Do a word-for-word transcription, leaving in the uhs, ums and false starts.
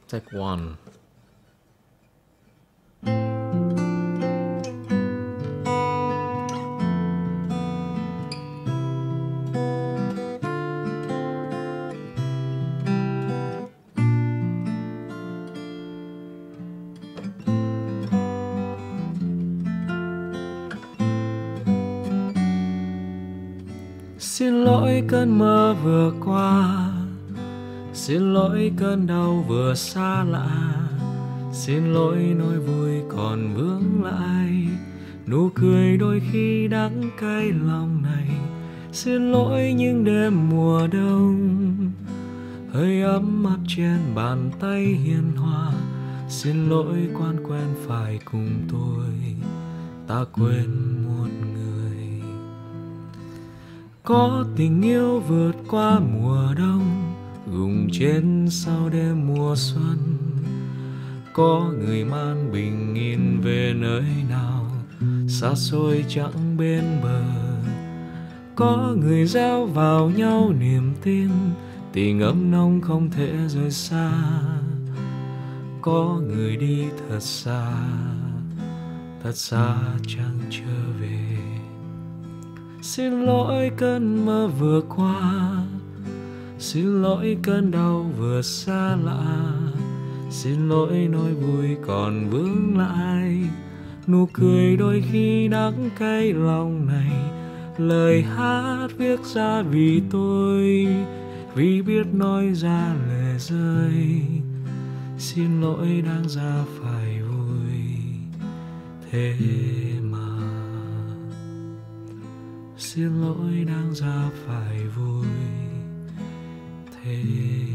Take one. Xin lỗi cơn mơ vừa qua, xin lỗi cơn đau vừa xa lạ, xin lỗi nỗi vui còn vướng lại, nụ cười đôi khi đắng cay lòng này. Xin lỗi những đêm mùa đông, hơi ấm áp trên bàn tay hiền hòa. Xin lỗi quan quen phải cùng tôi, ta quên một người. Có tình yêu vượt qua mùa đông, gùng trên sau đêm mùa xuân. Có người mang bình yên về nơi nào xa xôi chẳng bên bờ. Có người gieo vào nhau niềm tin, tình ấm nồng không thể rời xa. Có người đi thật xa, thật xa chẳng trở về. Xin lỗi cơn mơ vừa qua, xin lỗi cơn đau vừa xa lạ, xin lỗi nỗi vui còn vướng lại, nụ cười đôi khi đắng cay lòng này. Lời hát viết ra vì tôi, vì biết nói ra lệ rơi. Xin lỗi đáng ra phải vui thế mà, xin lỗi đáng ra phải vui thế